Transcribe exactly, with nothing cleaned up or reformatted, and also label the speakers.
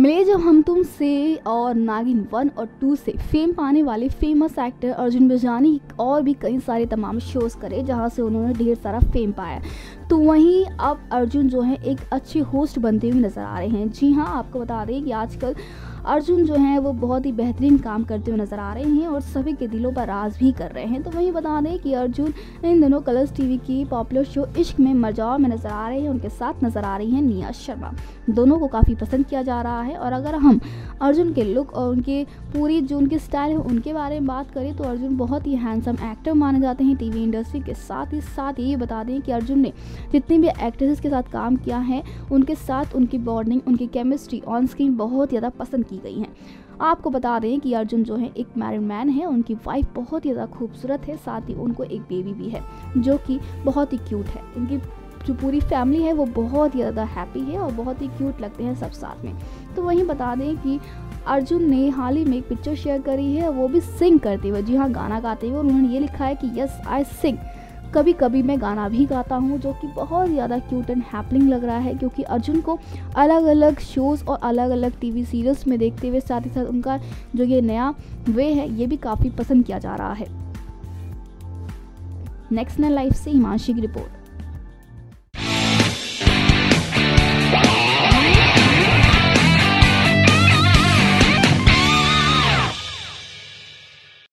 Speaker 1: मैं जब हम तुम से और नागिन वन और टू से फेम पाने वाले फेमस एक्टर अर्जुन बिजानी और भी कई सारे तमाम शोज़ करे जहां से उन्होंने ढेर सारा फेम पाया, तो वहीं अब अर्जुन जो है एक अच्छे होस्ट बनते हुए नज़र आ रहे हैं। जी हाँ, आपको बता दें कि आजकल अर्जुन जो हैं वो बहुत ही बेहतरीन काम करते हुए नज़र आ रहे हैं और सभी के दिलों पर राज भी कर रहे हैं। तो वहीं बता दें कि अर्जुन इन दिनों कलर्स टीवी की पॉपुलर शो इश्क में मर जाओ में नज़र आ रहे हैं। उनके साथ नज़र आ रही हैं निया शर्मा। दोनों को काफ़ी पसंद किया जा रहा है। और अगर हम अर्जुन के लुक और उनके पूरी जो उनके स्टाइल है उनके बारे में बात करें तो अर्जुन बहुत ही हैंडसम एक्टर माने जाते हैं टीवी इंडस्ट्री के। साथ ही साथ ये बता दें कि अर्जुन ने जितनी भी एक्ट्रेसेस के साथ काम किया है उनके साथ उनकी बॉन्डिंग, उनकी केमिस्ट्री ऑन स्क्रीन बहुत ज़्यादा पसंद की गई है। आपको बता दें कि अर्जुन जो है एक मैरिड मैन है, उनकी वाइफ बहुत ही ज़्यादा खूबसूरत है, साथ ही उनको एक बेबी भी है जो कि बहुत ही क्यूट है। इनकी जो पूरी फैमिली है वो बहुत ही ज़्यादा हैप्पी है और बहुत ही क्यूट लगते हैं सब साथ में। तो वहीं बता दें कि अर्जुन ने हाल ही में एक पिक्चर शेयर करी है, वो भी सिंग करते हुए, जी हाँ गाना गाते हुए। उन्होंने ये लिखा है कि यस आई सिंग, कभी कभी मैं गाना भी गाता हूँ, जो कि बहुत ज़्यादा क्यूट एंड हैपनिंग लग रहा है क्योंकि अर्जुन को अलग अलग शोज़ और अलग अलग टीवी सीरियल्स में देखते हुए साथ ही साथ उनका जो ये नया वे है ये भी काफ़ी पसंद किया जा रहा है। नेक्स्ट नाइन लाइफ से हिमांशी की रिपोर्ट।